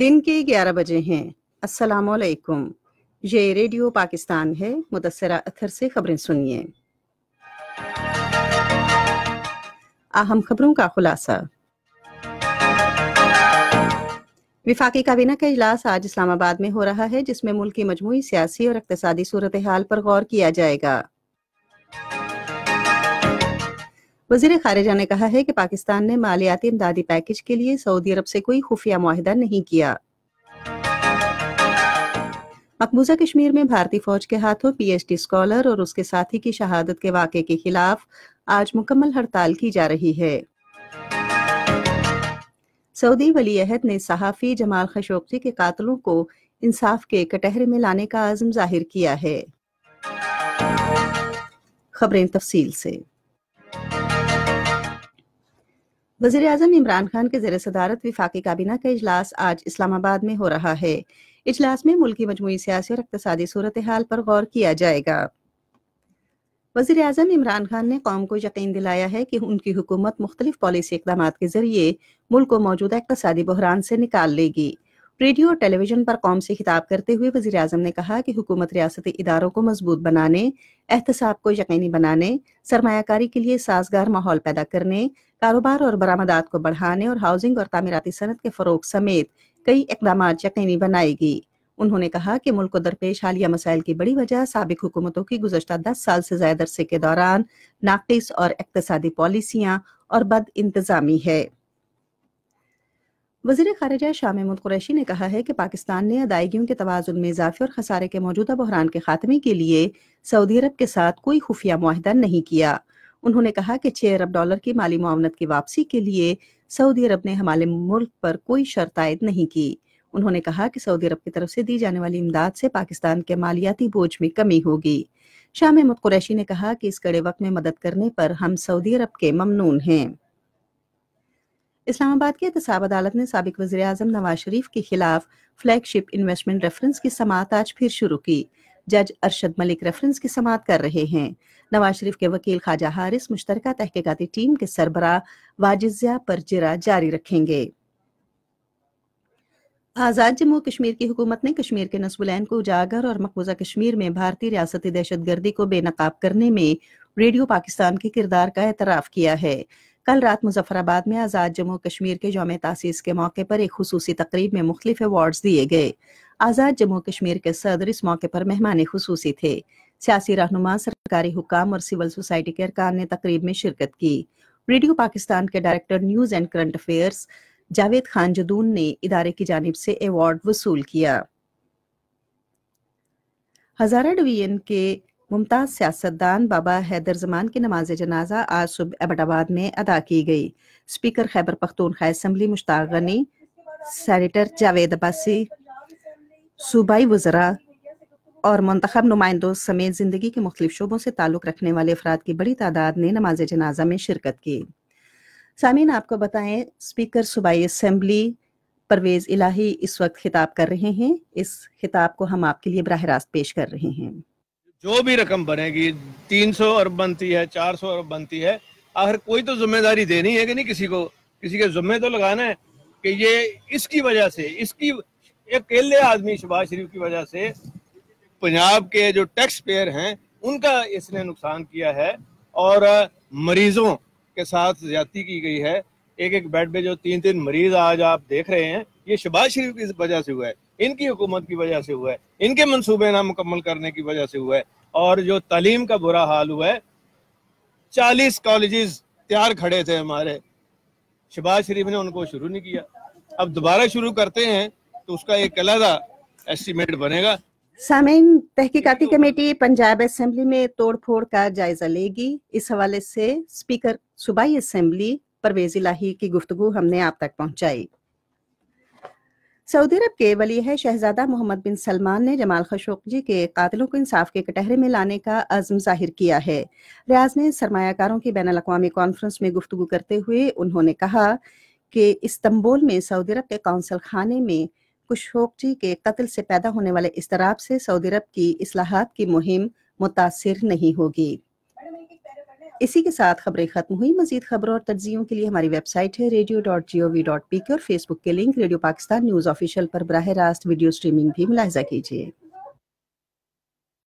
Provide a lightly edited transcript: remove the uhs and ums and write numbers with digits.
दिन के 11 बजे हैं। अस्सलाम वालेकुम। ये रेडियो पाकिस्तान है। मुदस्सिरा अथर से खबरें सुनिए। अहम खबरों का खुलासा। विफाकी काबीना का इजलास आज इस्लामाबाद में हो रहा है, जिसमें मुल्क की मजमूई सियासी और इक्तिसादी सूरत हाल पर गौर किया जाएगा। वज़ीर ख़ारिजा ने कहा है कि पाकिस्तान ने मालियाती इमदादी पैकेज के लिए सऊदी अरब से कोई खुफिया मुआहिदा नहीं किया। मकबूजा कश्मीर में भारतीय फौज के हाथों पीएचडी स्कॉलर और उसके साथी की शहादत के वाक़े के खिलाफ आज मुकम्मल हड़ताल की जा रही है। सऊदी वली अहद ने सहाफ़ी जमाल खशोगी के कातलों को इंसाफ के कटहरे में लाने का आज़म जाहिर किया है। खबरें तफसील से। वज़ीर आज़म इमरान खान के ज़ेर सदारत विफाकी काबीना का इजलास आज इस्लामाबाद में हो रहा है। इजलास में मुल्क की मजमूई सियासी और इक़्तिसादी सूरत हाल पर गौर किया जाएगा। वज़ीर आज़म इमरान खान ने कौम को यकीन दिलाया है कि उनकी हुकूमत मुख्तलिफ पॉलिसी इक़दामात के ज़रिए मुल्क को मौजूदा इक़्तिसादी बहरान से निकाल लेगी। रेडियो और टेलीविज़न पर कौम से खिताब करते हुए वज़ीर आज़म ने कहा कि हुकूमत रियासती इदारों को मजबूत बनाने, एहतसाब को यकीनी बनाने, सरमायाकारी के लिए साजगार माहौल पैदा करने, कारोबार और बरामदात को बढ़ाने और हाउसिंग और तामीराती सनत के फ़रोग समेत कई इक़दामात यकीनी बनाएगी। उन्होंने कहा कि मुल्क को दरपेश हालिया मसाइल की बड़ी वजह साबिक हुकूमतों की गुज़श्ता 10 साल से ज़्यादा अरसे के दौरान नाक़िस और इक़्तिसादी पॉलिसियाँ और बद इंतज़ामी है। वज़ीर ख़ारिजा शाह महमूद कुरैशी ने कहा है कि पाकिस्तान ने अदायगियों के तवाज़ुन में इज़ाफ़े और खसारे के मौजूदा बहरान के खात्मे के लिए सऊदी अरब के साथ कोई खुफिया मुआहिदा नहीं किया। उन्होंने कहा कि $6 अरब की माली मुआवनत की वापसी के लिए सऊदी अरब ने हमारे मुल्क पर कोई शर्त आयद नहीं की। उन्होंने कहा कि सऊदी अरब की तरफ से दी जाने वाली इमदाद से पाकिस्तान के मालियाती बोझ में कमी होगी। शाह महमूद कुरैशी ने कहा कि इस कड़े वक्त में मदद करने पर हम सऊदी अरब के ममनून हैं। इस्लामाबाद की एहतसाब अदालत ने साबिक वज़ीर आज़म नवाज शरीफ के खिलाफ फ्लैगशिप इन्वेस्टमेंट रेफरेंस की समाअत आज फिर शुरू की। जज अरशद मलिक रेफरेंस की समाअत कर रहे हैं। नवाज शरीफ के वकील ख्वाजा हारिस मुश्तरका तहकीकाती टीम के सरबराह वाजिज़िया पर जिरा जारी रखेंगे। आज़ाद जम्मू कश्मीर की हुकूमत ने कश्मीर के नस्बुलैन को उजागर और मकबूजा कश्मीर में भारतीय रियासती दहशतगर्दी को बेनकाब करने में रेडियो पाकिस्तान के किरदार का एतराफ़ किया है। कल रात मुजफ्फराबाद में आज़ाद जम्मू कश्मीर के यौम तासीस के मौके पर एक खुसूसी तकरीब में मुख्तलिफ अवार्ड्स दिए गए। आज़ाद जम्मू कश्मीर के सदर इस मौके पर मेहमान खुसूसी थे। सियासी रहनुमा, सरकारी हुकाम और सिविल सोसाइटी के अरकान ने तकरीब में शिरकत की। रेडियो पाकिस्तान के director news and current affairs Javed Khan Jadoon ने इदारे की जानिब से अवार्ड वसूल किया। हज़ारा डिवीजन के मुमताज़ सियासतदान बाबा हैदर ज़मान की नमाज जनाजा आज सुबह एबटाबाद में अदा की गई। Speaker Khyber Pakhtunkhwa assembly Mushtaq Ghani, senator Javed Abbasi, सूबाई वज़रा और मुंतखब नुमाइंदों समेत ज़िंदगी के मुख्तलिफ शोबों से ताल्लुक़ रखने वाले अफराद की बड़ी तादाद ने नमाज जनाजा में शिरकत की। सामीन आपको बताएं, स्पीकर सूबाई असम्बली परवेज़ इलाही इस वक्त खिताब कर रहे हैं। इस खिताब को हम आपके लिए बराह रास्त पेश कर रहे हैं। जो भी रकम बनेगी, 300 अरब बनती है, 400 अरब बनती है, आखिर कोई तो जिम्मेदारी देनी है कि नहीं, किसी के जिम्मे तो लगाना है कि ये इसकी वजह से, इसकी अकेले आदमी शहबाज शरीफ की वजह से पंजाब के जो टैक्स पेयर हैं उनका इसने नुकसान किया है और मरीजों के साथ ज्यादती की गई है। एक बेड पे जो 3 मरीज आज आप देख रहे हैं, ये शहबाज शरीफ की वजह से हुआ है, इनकी हुकूमत की वजह से हुआ है, इनके मंसूबे ना मुकम्मल करने की वजह से हुआ है। और जो तालीम का बुरा हाल हुआ है, 40 कॉलेजेस तैयार खड़े थे हमारे, शहबाज शरीफ ने उनको शुरू नहीं किया। अब दोबारा शुरू करते हैं तो उसका एक अलग एस्टीमेट बनेगा। सामीन, तहकीकाती कमेटी पंजाब असेंबली में तोड़ फोड़ का जायजा लेगी। इस हवाले से स्पीकर सूबाई असेंबली परवेज़ इलाही की गुफ्तगू हमने आप तक पहुंचाई। सऊदी अरब के वली है शहजादा मोहम्मद बिन सलमान ने जमाल खशोगी के कातिलों को इंसाफ के कटहरे में लाने का अज़्म जाहिर किया है। रियाज में सरमायाकारों की बैनुल अक़वामी कॉन्फ्रेंस में गुफ्तगू करते हुए उन्होंने कहा कि इस्तांबुल में सऊदी अरब के कौंसल खाने में खशोगी के कत्ल से पैदा होने वाले इज़्तिराब से सऊदी अरब की इस्लाहात की मुहिम मुतासिर नहीं होगी। اسی کے ساتھ خبریں ختم ہوئی. مزید خبروں اور تجزیوں کے لیے ہماری ویب سائٹ ہے radio.gov.pk اور فیس بک کے link radio Pakistan news official پر براہ راست ویڈیو سٹریمنگ بھی ملاحظہ کیجیے.